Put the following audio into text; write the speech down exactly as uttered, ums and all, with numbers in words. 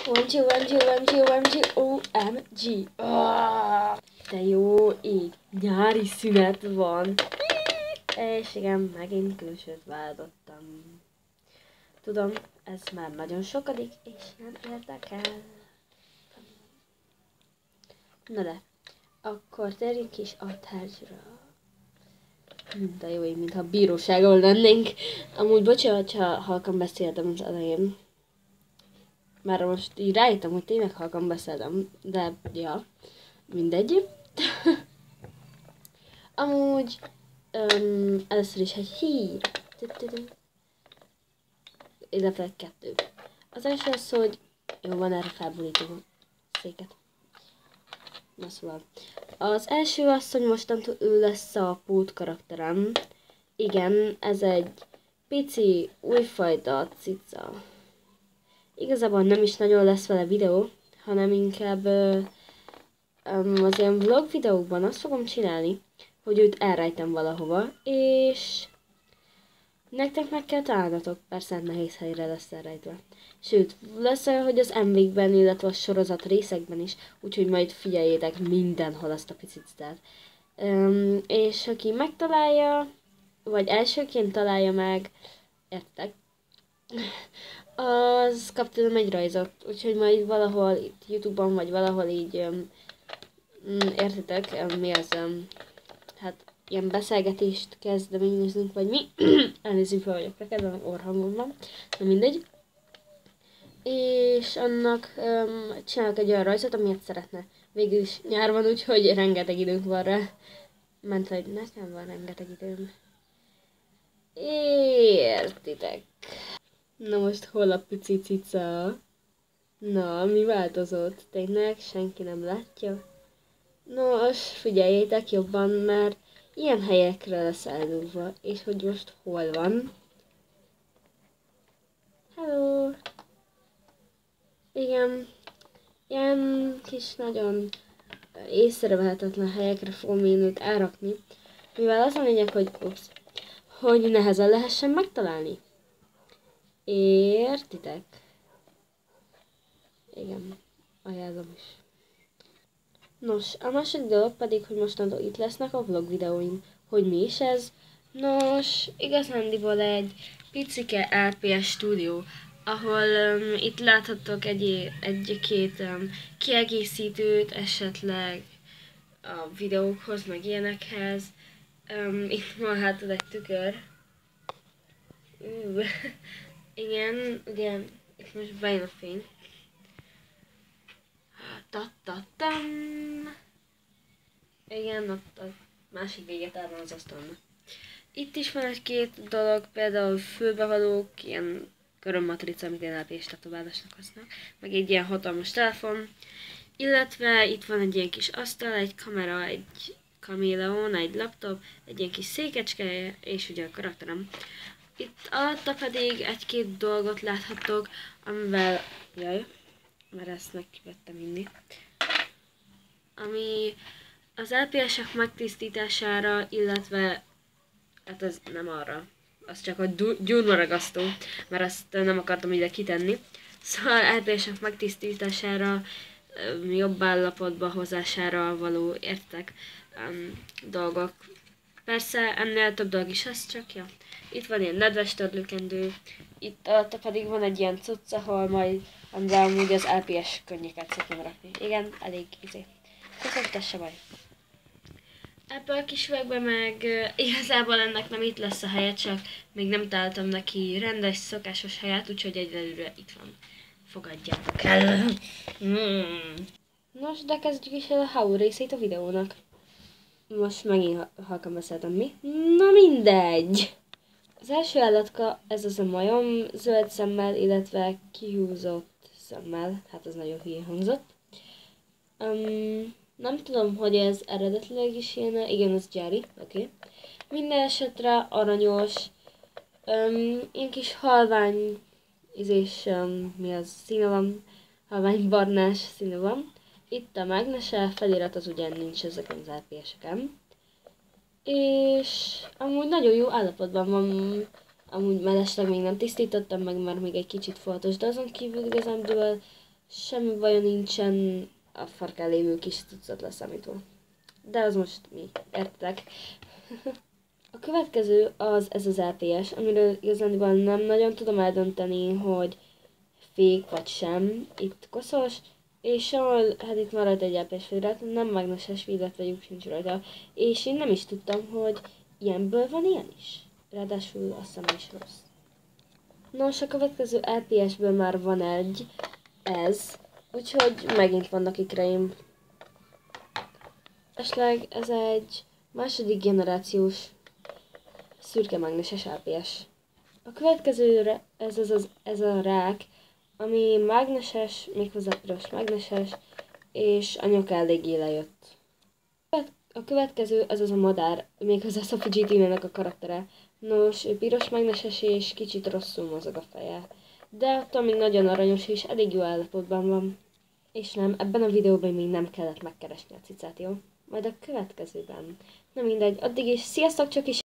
One, two, one, two, one, two, one, two, O M G. Oh, de jó ég, nyári szünet van. És igen, megint külsőt váltottam. Tudom, ez már nagyon sokadik, és nem érdekel. Na de, akkor térjünk is a tárgyra. De jó ég, mintha bíróságon lennénk. Amúgy bocsánat, ha halkan beszéltem az elején. Már most így rájöttem, hogy tényleg halkan beszéltem, de ja, mindegy. Amúgy um, először is egy hír. Illetve kettő. Az első az, hogy jó, van erre felborító széket. Na szóval. Az első az, hogy mostantól ő lesz a pót karakterem. Igen, ez egy pici, újfajta cica. Igazából nem is nagyon lesz vele videó, hanem inkább ö, ö, az ilyen vlog videókban azt fogom csinálni, hogy őt elrejtem valahova, és nektek meg kell találnatok, persze nehéz helyre lesz elrejtve. Sőt, lesz olyan, hogy az em vé-kben, illetve a sorozat részekben is, úgyhogy majd figyeljétek mindenhol azt a picicitát. Üm, és aki megtalálja, vagy elsőként találja meg, értek, az kap tőlem egy rajzot, úgyhogy majd valahol itt YouTube-on, vagy valahol így, um, értitek, um, mi az, um, hát ilyen beszélgetést kezdeményezünk, vagy mi, elnézzük fel vagyok rekedve, orrhangom van, de mindegy. És annak um, csinálok egy olyan rajzot, amilyet szeretne. Végül is nyár van, úgyhogy rengeteg időnk van rá. Ment, hogy nekem van rengeteg időm. Értitek. Na most hol a pici cica? Na, mi változott? Tényleg senki nem látja? Nos, figyeljétek jobban, mert ilyen helyekre lesz eldugva. És hogy most hol van? Hello! Igen, ilyen kis nagyon észrevehetetlen helyekre fogom én őt elrakni, mivel az a lényeg, hogy, ups, hogy nehezen lehessen megtalálni. Értitek? Igen, ajánlom is. Nos, a második dolog pedig, hogy mostantól itt lesznek a vlog videóim. Hogy mi is ez? Nos, igazándiból egy picike el pé es stúdió, ahol um, itt láthattok egy, egy-két um, kiegészítőt, esetleg a videókhoz, meg ilyenekhez. Um, itt van hátad egy tükör. Uh, igen, ugye itt most bejön a fény. Ta-ta-tam. Igen, ott a másik véget el van az asztalnak. Itt is van egy-két dolog, például fülbevalók, ilyen körömmatrica, amit én el pé es tetoválásnak használok, meg egy ilyen hatalmas telefon, illetve itt van egy ilyen kis asztal, egy kamera, egy kaméleon, egy laptop, egy ilyen kis székecske, és ugye a karakterem. Itt alatta pedig egy-két dolgot láthattok, amivel, jaj, mert ezt megkivettem inni, ami az el pé esek megtisztítására, illetve, hát ez nem arra, az csak a gyurmaragasztó, mert azt nem akartam ide kitenni. Szóval el pé esek megtisztítására, jobb állapotba hozására való, értek, um, dolgok. Persze ennél több dolog is, az csak, ja. Itt van ilyen nedves törlőkendő, itt alatta pedig van egy ilyen cucc, ahol majd, amivel amúgy az el pé es könnyeket szoktam rakni. Igen, elég izé. Köszönöm, ez se baj. Ebből a kis üvegben meg uh, igazából ennek nem itt lesz a helye, csak még nem találtam neki rendes, szokásos helyet, úgyhogy egyelőre itt van. Fogadjátok el. Mm. Nos, de kezdjük is el a how részét a videónak. Most megint halkan beszéltem, mi? Na mindegy! Az első állatka, ez az a majom, zöld szemmel, illetve kihúzott szemmel. Hát az nagyon hülye hangzott. Um, nem tudom, hogy ez eredetileg is ilyen, igen, az Jerry, oké. Okay. Minden esetre aranyos, um, ilyen kis halvány, ízés, um, mi az, színe van, halvány barnás színe van. Itt a mágnese, felirat az ugyan nincs ezeken az er pé eseken. És amúgy nagyon jó állapotban van, amúgy mellesleg még nem tisztítottam meg, mert még egy kicsit foltos, de azon kívül igazándiból semmi baja nincsen, a farkán lévő kis cuccot leszámítva. De az most mi, értek? A következő az ez az er pé es, amiről igazán nem nagyon tudom eldönteni, hogy fék vagy sem. Itt koszos, és ahol, hát itt marad egy er pé es felirat, nem mágneses villat vagy lyuk sincs rajta. És én nem is tudtam, hogy ilyenből van ilyen is. Ráadásul azt hiszem is rossz. Nos, a következő er pé es-ből már van egy, ez, úgyhogy megint vannak ikreim. Esetleg ez egy második generációs szürke mágneses er pé es. A következő ez, az, az, ez a rák, ami mágneses, méghozzá piros mágneses, és a nyoka eléggé lejött. A következő az az a madár, méghozzá Sophie G T-nek a karaktere. Nos, ő piros mágneses és kicsit rosszul mozog a feje. De attól még nagyon aranyos és elég jó állapotban van. És nem, ebben a videóban még nem kellett megkeresni a cicát, jó? Majd a következőben. Na mindegy, addig is sziasztok, csak is!